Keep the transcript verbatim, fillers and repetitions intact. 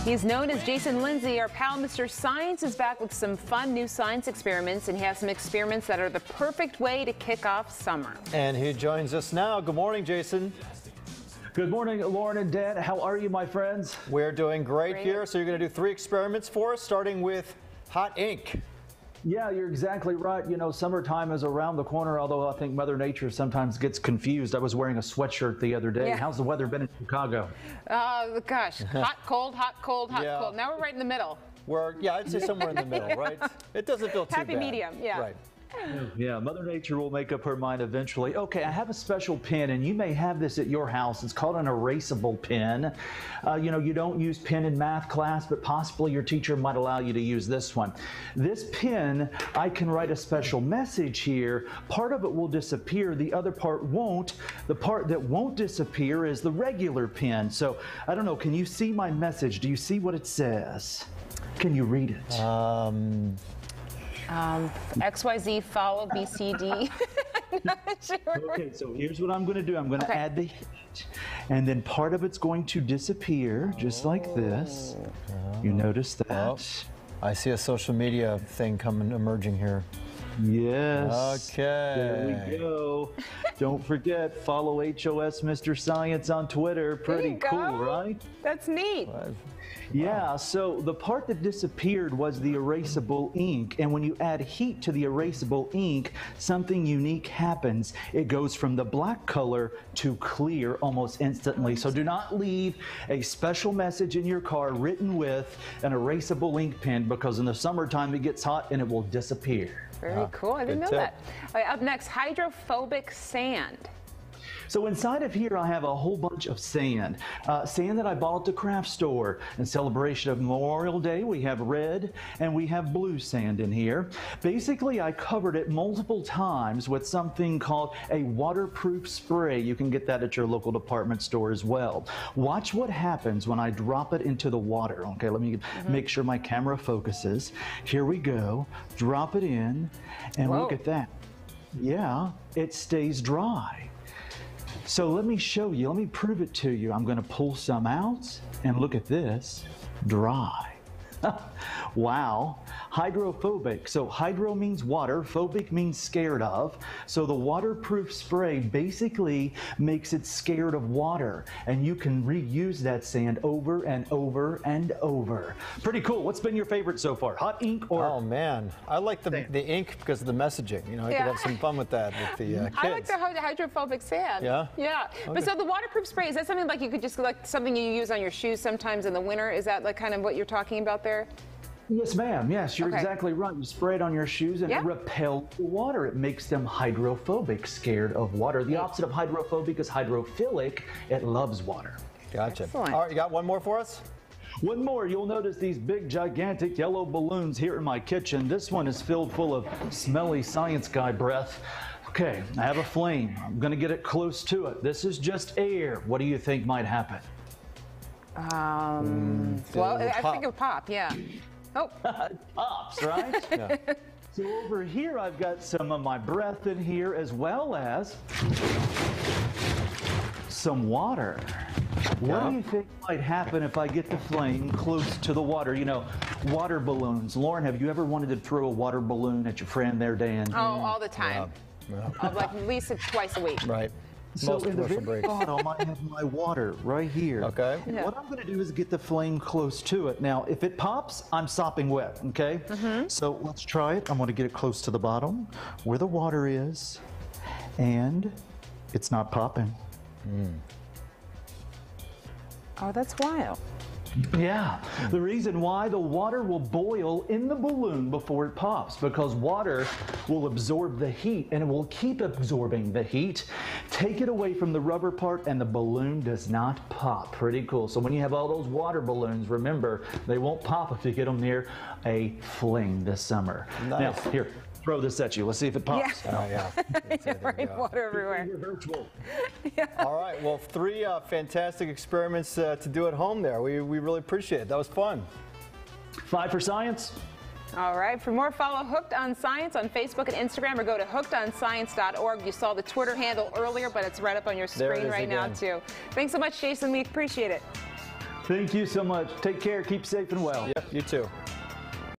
He's known as Jason Lindsey. Our pal Mister Science is back with some fun new science experiments, and he has some experiments that are the perfect way to kick off summer. And he joins us now. Good morning, Jason. Good morning, Lauren and Dan. How are you, my friends? We're doing great, Great. here. So you're going to do three experiments for us, starting with hot ink. Yeah, you're exactly right. You know, summertime is around the corner, although I think Mother Nature sometimes gets confused. I was wearing a sweatshirt the other day. Yeah. How's the weather been in Chicago? Oh, gosh. Hot, cold, hot, cold, hot, Yeah. cold. Now we're right in the middle. We're, yeah, I'd say somewhere in the middle, right? It doesn't feel too Happy bad. medium, yeah. Right. Yeah, Mother Nature will make up her mind eventually. Okay, I have a special pen, and you may have this at your house. It's called an erasable pen. Uh, you know, you don't use pen in math class, but possibly your teacher might allow you to use this one. This pen, I can write a special message here. Part of it will disappear, the other part won't. The part that won't disappear is the regular pen. So, I don't know, can you see my message? Do you see what it says? Can you read it? Um, Um, X Y Z, follow, B C D. I'm not sure. Okay, so here's what I'm going to do. I'm going to Okay. add the heat, and then part of it's going to disappear, just like this. You notice that? oh, I see a social media thing coming, emerging here. Yes. Okay. There we go. Don't forget, follow H O S Mister Science on Twitter. Pretty you cool, go. right? That's neat. Yeah, so the part that disappeared was the erasable ink, and when you add heat to the erasable ink, something unique happens. It goes from the black color to clear almost instantly. So do not leave a special message in your car written with an erasable ink pen, because in the summertime it gets hot and it will disappear. Very Ah, cool. I didn't know good that. All right, up next, hydrophobic sand. So inside of here, I have a whole bunch of sand. Uh, sand that I bought at the craft store. In celebration of Memorial Day, we have red and we have blue sand in here. Basically, I covered it multiple times with something called a waterproof spray. You can get that at your local department store as well. Watch what happens when I drop it into the water. Okay, let me mm-hmm. make sure my camera focuses. Here we go. Drop it in, and Whoa. look at that. Yeah, it stays dry. So let me show you, let me prove it to you. I'm going to pull some out, and look at this, dry. Wow, hydrophobic. So hydro means water, phobic means scared of. So the waterproof spray basically makes it scared of water, and you can reuse that sand over and over and over. Pretty cool. What's been your favorite so far? Hot ink or? Oh man, I like the Sand. the ink because of the messaging. You know, I Yeah. could have some fun with that with the uh, kids. I like the hy- hydrophobic sand. Yeah? Yeah. Okay. But so the waterproof spray, is that something like you could just, like something you use on your shoes sometimes in the winter? Is that like kind of what you're talking about there? Yes, ma'am. Yes, you're Okay. exactly right. You spray it on your shoes and Yeah. it repels the water. It makes them hydrophobic, scared of water. The opposite of hydrophobic is hydrophilic. It loves water. Gotcha. Excellent. All right, you got one more for us? One more, you'll notice these big, gigantic yellow balloons here in my kitchen. This one is filled full of smelly science guy breath. Okay, I have a flame. I'm going to get it close to it. This is just air. What do you think might happen? Um, well, it'll I pop. think it would pop, yeah. Oh, It pops, right? Yeah. So over here, I've got some of my breath in here, as well as some water. What Yeah. do you think might happen if I get the flame close to the water? You know, water balloons. Lauren, have you ever wanted to throw a water balloon at your friend there, Dan? oh, all the time. Yeah. Oh, like at least twice a week. Right. So Most in the commercial very breaks. bottom, I have my water right here. Okay. And Yeah. what I'm going to do is get the flame close to it. Now, if it pops, I'm sopping wet, okay? Mm-hmm. So let's try it. I'm going to get it close to the bottom where the water is, and it's not popping. Oh, that's wild. Yeah, the reason why the water will boil in the balloon before it pops, because water will absorb the heat and it will keep absorbing the heat. Take it away from the rubber part and the balloon does not pop. Pretty cool. So when you have all those water balloons, remember, they won't pop if you get them near a flame this summer. Nice. Now, here, throw this at you. Let's see if it pops. Yeah. Oh, yeah. That's it, there we Right, go. water everywhere. You're virtual. All right, well, three uh, fantastic experiments uh, to do at home there. We, we really appreciate it. That was fun. Five for science. All right, for more, follow Hooked on Science on Facebook and Instagram, or go to hooked on science dot org. You saw the Twitter handle earlier, but it's right up on your There it screen is right now, again. too. Thanks so much, Jason. We appreciate it. Thank you so much. Take care. Keep safe and well. Yep, you too.